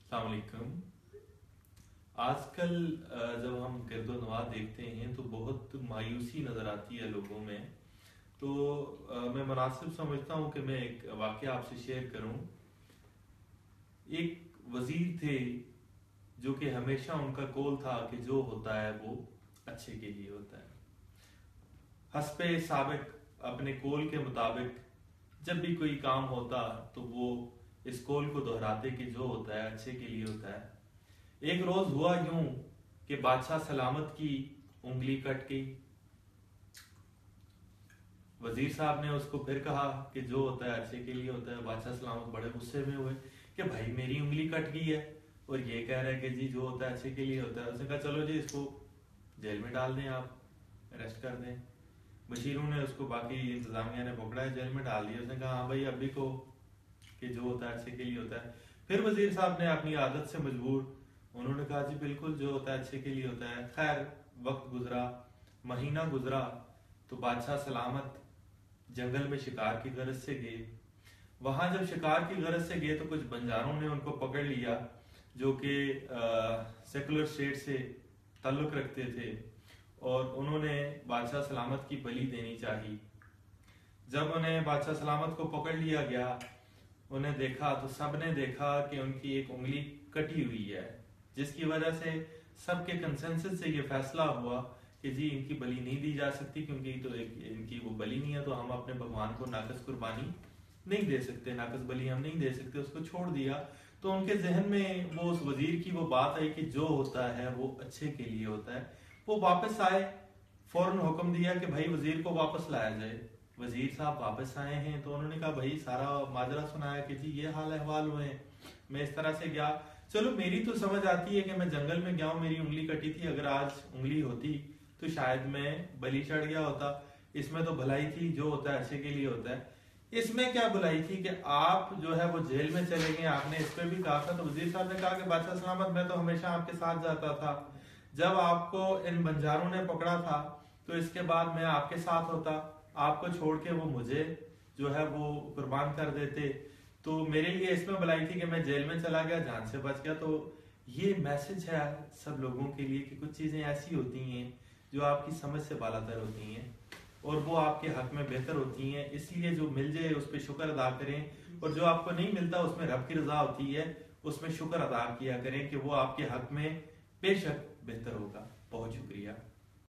अस्सलाम वालेकुम। आजकल जब हम गिरदो नवाह देखते हैं तो बहुत मायूसी नज़र आती है लोगों में। तो मैं मुनासिब समझता हूँ कि मैं एक वाक़या आपसे शेयर करूँ। एक वज़ीर थे जो कि हमेशा उनका कौल था कि जो होता है वो अच्छे के लिए होता है। हस्बे साबिक अपने कौल के मुताबिक जब भी कोई काम होता तो वो इस कौल को दोहराते कि जो होता है अच्छे के लिए होता है। एक रोज हुआ यूं कि बादशाह सलामत की उंगली कट गई। वजीर साहब ने उसको फिर कहा कि जो होता है अच्छे के लिए होता है। बादशाह सलामत बड़े गुस्से में हुए कि भाई मेरी उंगली कट गई है और ये कह रहा है कि जी जो होता है अच्छे के लिए होता है। उसने कहा चलो जी इसको जेल में डाल दें, आप अरेस्ट कर दें। बशीरों ने उसको, बाकी इंतजामिया ने पकड़ा है, जेल में डाल दिया। उसने कहा हाँ भाई अभी को कि जो होता है अच्छे के लिए होता है। फिर वजीर साहब ने अपनी आदत से मजबूर उन्होंने कहा जी बिल्कुल जो होता है अच्छे के लिए होता है। खैर वक्त गुजरा, महीना गुजरा तो बादशाह सलामत जंगल में शिकार की गरज से गए। वहां जब शिकार की गरज से गए तो कुछ बंजारों ने उनको पकड़ लिया जो कि सेकुलर स्टेट से ताल्लुक रखते थे और उन्होंने बादशाह सलामत की बलि देनी चाहिए। जब उन्हें बादशाह सलामत को पकड़ लिया गया, उन्हें देखा तो सबने देखा कि उनकी एक उंगली कटी हुई है, जिसकी वजह से सबके कंसेंसस से ये फैसला हुआ कि जी इनकी बलि नहीं दी जा सकती क्योंकि तो इनकी वो बलि नहीं है, तो हम अपने भगवान को नाकस कुर्बानी नहीं दे सकते, नाकस बलि हम नहीं दे सकते। उसको छोड़ दिया। तो उनके जहन में वो उस वजीर की वो बात आई कि जो होता है वो अच्छे के लिए होता है। वो वापस आए, फौरन हुक्म दिया कि भाई वजीर को वापस लाया जाए। वजीर साहब वापस आए हैं तो उन्होंने कहा भाई सारा माजरा सुनाया कि जी ये हाल अहवाल हुए हैं, मैं इस तरह से गया। चलो मेरी तो समझ आती है कि मैं जंगल में गया हूँ, मेरी उंगली कटी थी, अगर आज उंगली होती तो शायद मैं बलि चढ़ गया होता। इसमें तो भलाई थी, जो होता है अच्छे के लिए होता है। इसमें क्या भलाई थी कि आप जो है वो जेल में चले गए, आपने इस पे भी कहा था। तो वजीर साहब ने कहा कि बादशाह सलामत मैं तो हमेशा आपके साथ जाता था, जब आपको इन बंजारों ने पकड़ा था तो इसके बाद मैं आपके साथ होता, आपको छोड़ के वो मुझे जो है वो कुर्बान कर देते। तो मेरे लिए इसमें भलाई थी कि मैं जेल में चला गया, जान से बच गया। तो ये मैसेज है सब लोगों के लिए कि कुछ चीजें ऐसी होती हैं जो आपकी समझ से बालातर होती हैं और वो आपके हक में बेहतर होती हैं। इसलिए जो मिल जाए उस पर शुक्र अदा करें और जो आपको नहीं मिलता उसमें रब की रजा होती है, उसमें शुक्र अदा किया करें कि वो आपके हक में बेशक बेहतर होगा। बहुत शुक्रिया।